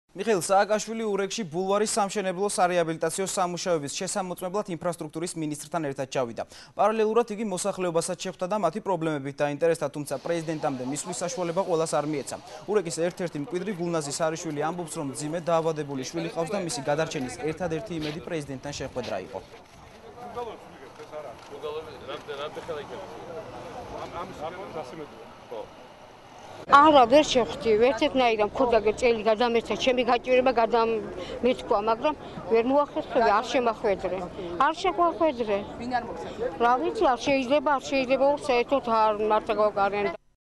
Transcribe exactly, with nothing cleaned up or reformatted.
მიხეილ სააკაშვილი ურეკში ბულვარის სამშენებლო სარეაბილიტაციო სამუშაოების შესამოწმებლად ინფრასტრუქტურის მინისტრთან ერთად ჩავიდა. პარალელურად იგი მოსახლეობასაც შეხვდა და მათი პრობლემებით დაინტერესდა, თუმცა პრეზიდენტამდე მისვლის საშუალება ყველას არ მიეცა. ურეკის ერთ-ერთი მკვიდრი გულნაზი სარიშვილი ამბობს, რომ მძიმე დაავადებული შვილი ყავს და მისი გადარჩენის ერთადერთი იმედი პრეზიდენტთან შეხვედრა იყო. არა, ვერ შევხვდი, ერთადერთნაირად მქონდა წელი გადამეცა, ჩემი გაჭირება გადამეთქვა, მაგრამ ვერ მოახერხებია, არ შემახვედრე. არ შემახვედრე. ვინ არ მოგცემ? რა ვიცი, არ შეიძლება, არ შეიძლება საერთოდ არ მარტო გავგარენ.